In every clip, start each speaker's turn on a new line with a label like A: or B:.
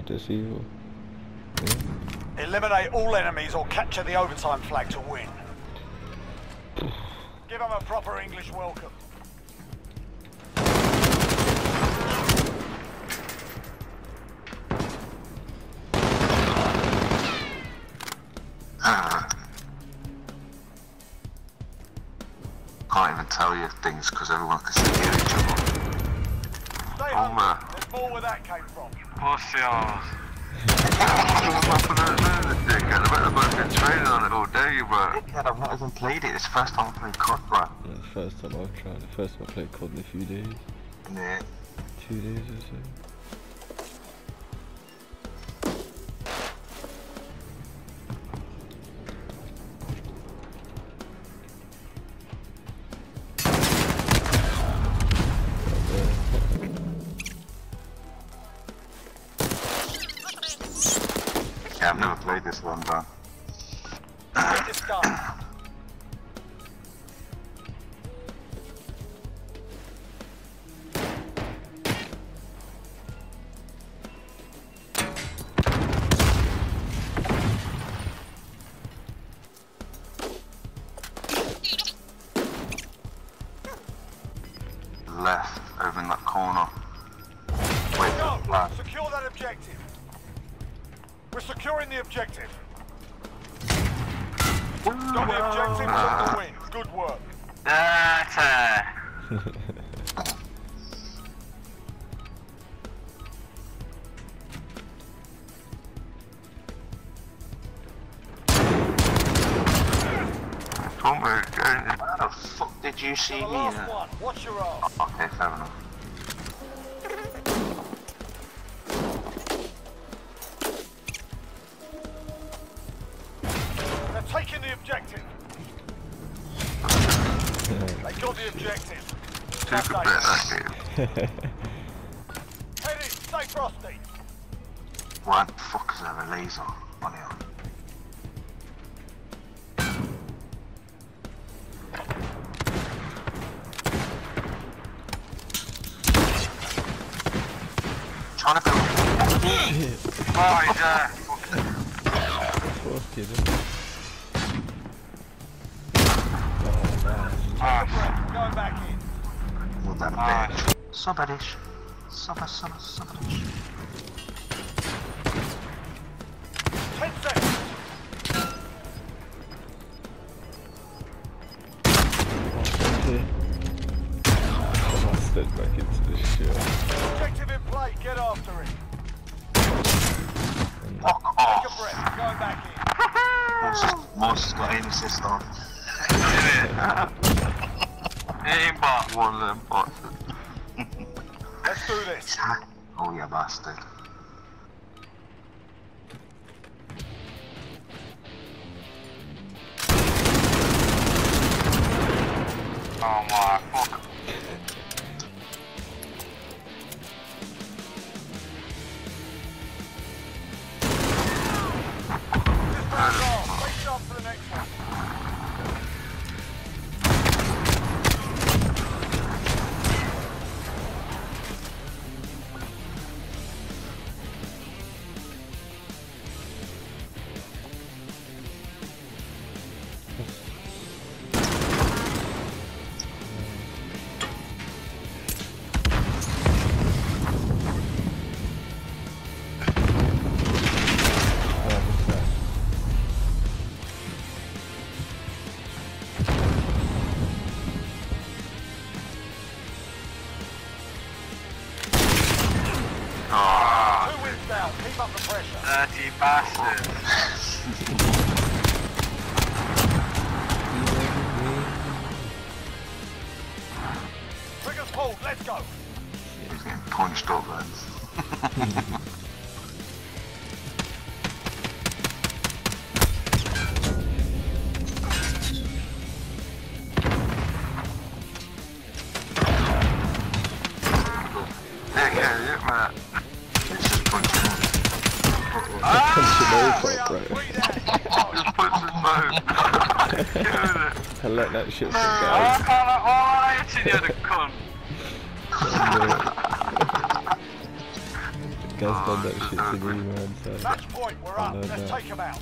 A: this evil. Yeah.
B: Eliminate all enemies or capture the overtime flag to win. Give them a proper English welcome.
C: Can't even tell you things because everyone can see each other.
B: Stay hungry. There's more where that came from.
D: Pussy ass.
C: I've been training on it all day, bro. God, I've not even played it. It's the first time I played COD, bro.
A: Yeah, the first time I've tried. The first time I played COD in a few days.
C: Yeah.
A: 2 days or so.
C: Yeah, I've never played this one, bro.
B: Get this done.
C: Left, over in that corner. Wait for the flag.
B: Secure that objective. We're securing the objective. Got the objective, took the win. Good work.
C: How the fuck did you see
B: The
C: me?
B: last one. Watch your arse.
C: Okay, fair enough.
B: They're taking the objective. They got the objective.
C: Took a bit that game.
B: Head in, stay frosty.
C: Why the fuck is there a laser on here? Trying to build.
D: Oh, he's there.
A: Fuck it.
B: Going back in.
C: Well, that bitch. Subbadish. Subbadish.
B: 10 seconds.
A: I stepped back into this shit.
B: Objective in play, get after it.
C: Fuck
B: Take
C: off.
B: a breath, going back in.
C: Morse has got aim assist on.
D: Aim bot.
C: One of them bots.
B: Let's do this.
C: Oh, you bastard.
D: Oh my fuck.
B: This round's off. Wait sharp for the next one.
D: Oh,
B: 2 wins down, keep up the pressure.
D: dirty bastard.
B: Triggers pulled, let's go.
C: He's getting punched up, lads. Yeah, man. It's just punching him. Just punch his nose. Killing it.
A: I let that shit go.
D: I can't, I hitting you, the cunt.
A: Gaz done that shit to me, man. So
B: Match point, we're
A: I
B: up.
A: know
B: Let's
A: that.
B: take him out.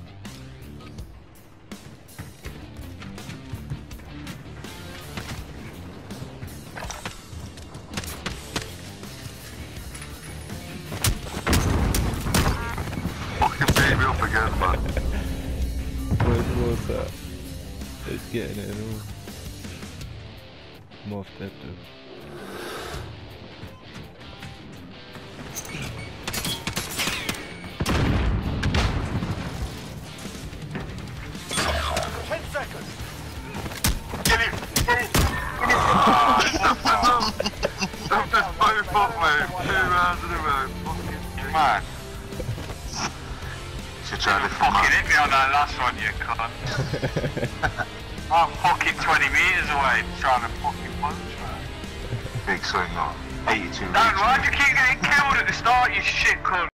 C: Fucking beat me up again, man.
A: Where's Morse at? It's getting it and all. Morse dead though.
B: 10 seconds.
C: Stop this both up, mate. 2 rounds in a row. Fucking
D: Man,
C: should try to
D: fucking hit me on that last one, you cunt. I'm fucking 20 metres away trying to fucking punch, man.
C: big swing on. 82
D: Dan, why'd you keep getting killed at the start, you shit cunt?